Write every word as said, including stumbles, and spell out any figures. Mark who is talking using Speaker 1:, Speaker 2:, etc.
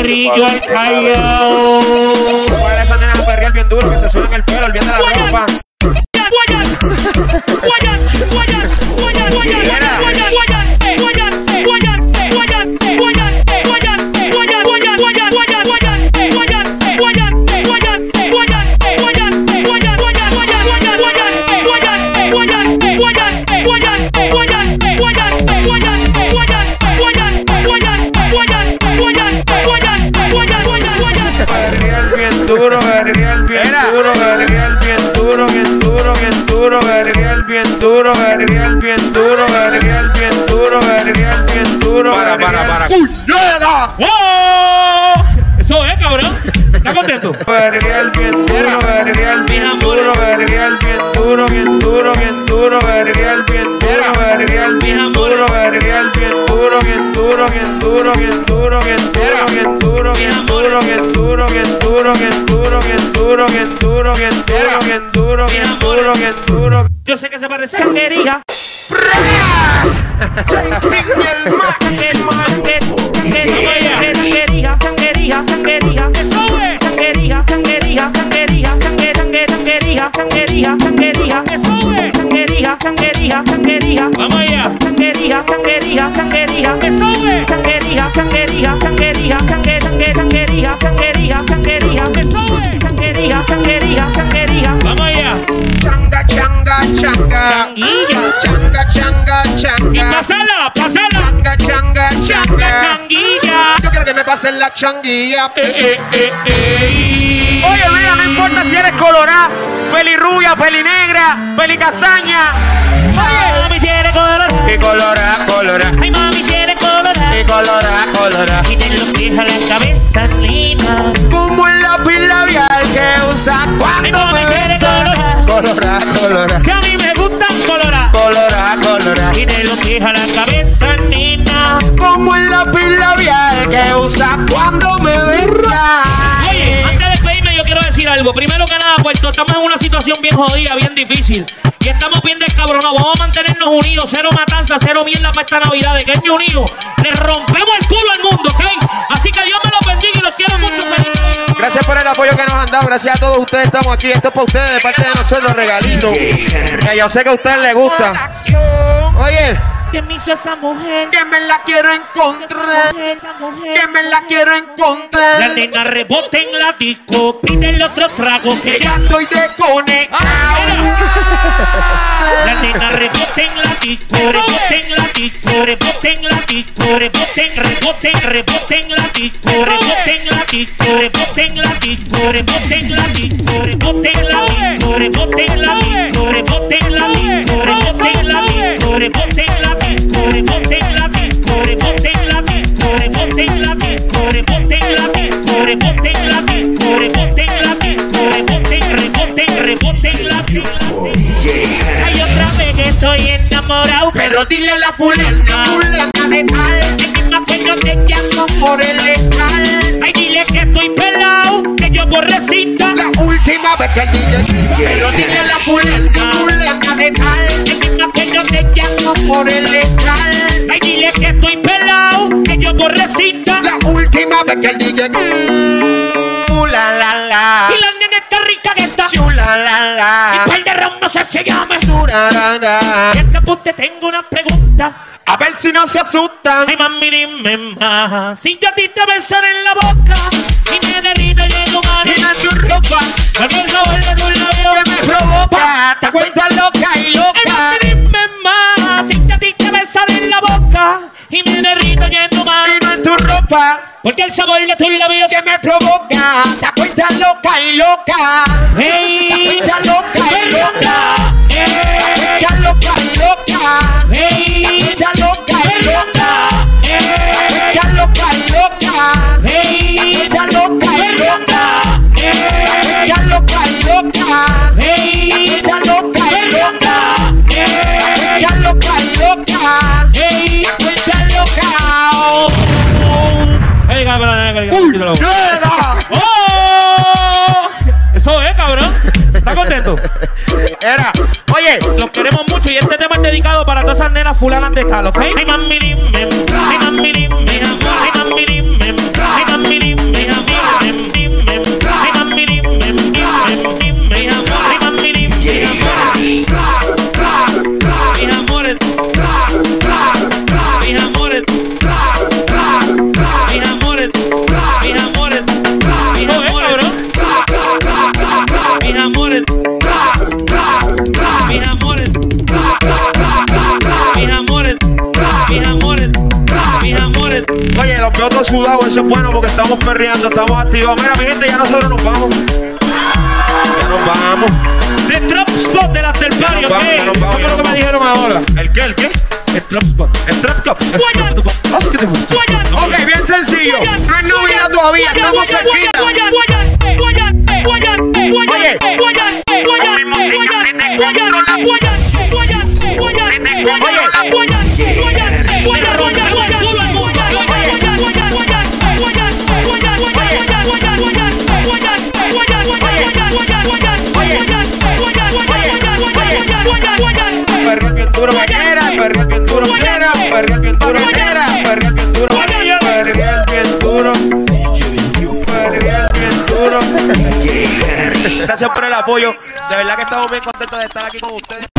Speaker 1: perrillo al Callao.
Speaker 2: Para esas nenas a perrear bien duro que se suben el pelo, olvídate la ropa. Duro, verriel bien duro, verriel bien duro, bien duro, bien duro, verriel bien duro, verriel bien duro, verriel bien duro, verriel bien duro. Para, para, para.
Speaker 1: ¡Puñeta! ¡Oh! Eso es, cabrón. ¿Estás contento?
Speaker 2: Verriel bien duro, verriel bien duro, verriel bien duro, bien duro, bien duro, verriel bien duro, verriel bien duro, verriel bien duro, bien duro, bien duro, bien duro, bien duro, bien duro, bien duro, bien duro, bien duro, bien duro, bien duro, bien duro, bien duro, bien duro, bien duro, bien duro.
Speaker 1: Yo sé que se parece a changuería. Changuería, changuería, changuería. Eso es. Changuería, changuería, changuería, changuería, changuería, changuería, changuería. Eso es. Changuería, changuería, changuería. Vamos allá. Changuería, changuería, changuería. Eso es. Changuería, changuería, changuería, changuería, changuería, changuería, changuería. Eso es. Changuería, changuería, changuería. Vamos allá.
Speaker 2: Changa, changa, changa.
Speaker 1: Changuilla.
Speaker 2: Changa, changa, changa.
Speaker 1: Y pásala, pásala.
Speaker 2: Changa, changa, changa.
Speaker 1: Changuilla.
Speaker 2: Yo quiero que me pasen la changuilla.
Speaker 1: Eh, eh, eh, eh.
Speaker 2: Oye, mira, no importa si eres colorada, pelirrubia, pelinegra, pelicastaña.
Speaker 1: Ay, mami, si eres colorada.
Speaker 2: Y colorada, colorada.
Speaker 1: Ay, mami, si eres colorada.
Speaker 2: Y colorada, colorada.
Speaker 1: Y te lo pies a la cabeza, nena.
Speaker 2: Como el lápiz labial que usa
Speaker 1: Ay,
Speaker 2: cuando
Speaker 1: mami,
Speaker 2: me
Speaker 1: si eres
Speaker 2: besa.
Speaker 1: colorada.
Speaker 2: Colorada, colorada.
Speaker 1: Que a mí me gustan coloradas.
Speaker 2: Colorada, colorada.
Speaker 1: Y te lo pies a la cabeza, nena.
Speaker 2: Como el lápiz labial que usa cuando me besa.
Speaker 1: Oye, antes de despedirme yo quiero decir algo. Primero que nada, Puerto, estamos en una situación bien jodida, bien difícil. Y estamos bien descabronados. Vamos a mantenernos unidos. Cero matanza, cero mierda para esta Navidad. De que año unido le rompemos el culo al mundo, ¿ok? Así que Dios me los bendiga y los quiero mucho. Feliz.
Speaker 2: Gracias por el apoyo que nos han dado. Gracias a todos ustedes. Estamos aquí. Esto es para ustedes, de parte de nosotros, regalitos. Que yo sé que a ustedes les gusta. Oye.
Speaker 1: ¿Qué me hizo esa mujer?
Speaker 2: Que me la quiero encontrar.
Speaker 1: Esa mujer.
Speaker 2: Que me la quiero encontrar.
Speaker 1: La nena rebota en la disco. Pide el otro trago que
Speaker 2: Que
Speaker 1: ya.
Speaker 2: ya estoy desconectado.
Speaker 1: La nena rebota en la disco. Rebota en la disco. Rebota en la disco. Rebota en, rebota en, rebota en la disco. Rebota en la disco. Rebota en la disco. Rebota en la disco. Rebota en la disco. Rebota en la disco. Rebota en la disco. Rebota en la disco. Rebota en la disco. Rebota en la disco. Rebota en la disco. Rebota en la disco. Rebota en la disco. Rebota en la disco. Rebota en la disco. Rebota en, rebota en, rebota en la disco. Hay otra vez que estoy enamorado,
Speaker 2: Pero dile a la fulana, fulana de tal,
Speaker 1: que misma que yo te llamo
Speaker 2: por el letal.
Speaker 1: ay, dile que estoy pelado, que yo borrecita.
Speaker 2: La última vez que el D J. Pero dile a la fulana, fulana de tal,
Speaker 1: Que misma que yo te llamo
Speaker 2: por el letal.
Speaker 1: ay, dile que estoy pelado, que yo borrecita.
Speaker 2: La última vez que el D J. Uh, la la la.
Speaker 1: Y la nena está rica que está.
Speaker 2: Chu, la la la.
Speaker 1: Y par de ron no sé si llame.
Speaker 2: Chu, la la la.
Speaker 1: Y este punto tengo una pregunta.
Speaker 2: A ver si no se asustan.
Speaker 1: Ay, mami, dime más. Si yo a ti te besara en la boca y me derrito y llego mano
Speaker 2: Y no es tu ropa
Speaker 1: porque el sabor de tus labios
Speaker 2: que me provoca. Te cuentas loca y
Speaker 1: Ay,
Speaker 2: loca.
Speaker 1: mami, dime más. Si yo a ti te besara en la boca y me derrito y llego mano
Speaker 2: Y no es tu ropa
Speaker 1: porque el sabor de tus labios
Speaker 2: que me provoca. Te cuentas loca y loca.
Speaker 1: hey,
Speaker 2: Te cuentas loca y loca.
Speaker 1: hey,
Speaker 2: Te cuentas loca y loca.
Speaker 1: hey,
Speaker 2: Te cuentas loca y loca.
Speaker 1: hey,
Speaker 2: Te cuentas loca y loca.
Speaker 1: hey,
Speaker 2: Te cuentas loca y loca. Te
Speaker 1: hey,
Speaker 2: cuentas loca y loca.
Speaker 1: hey,
Speaker 2: Te cuentas loca y loca. Te
Speaker 1: hey,
Speaker 2: cuentas loca y loca.
Speaker 1: hey.
Speaker 2: Te cuentas loca.
Speaker 1: Hey, cabrón,
Speaker 2: ¡Rueda!
Speaker 1: ¡Oh! Eso es, cabrón. ¿Estás contento?
Speaker 2: Era, oye,
Speaker 1: Los queremos mucho y este tema es dedicado para todas esas nenas fulanas de tal, ¿ok? Ay, mami, dime, ay, mami, dime, ay, mami, dime, ay, mami, dime.
Speaker 2: poquito sudado, eso es bueno porque estamos perreando, estamos activos. Mira, mi gente, ya nosotros nos vamos. Ya nos vamos.
Speaker 1: The Trap Spot del after party, ¿ok? Eso fue lo que me dijeron ahora.
Speaker 2: ¿El qué? ¿El qué?
Speaker 1: El Trap Spot.
Speaker 2: El Trap Cup. Ok, bien sencillo. No es Navidad todavía, estamos cerquita. Oye. Perreal bien duro que quiera, perreal bien duro que quiera, perreal bien duro que quiera, perreal bien duro, perreal bien duro, perreal bien duro. Gracias por el apoyo, de verdad que estamos bien contentos de estar aquí con ustedes.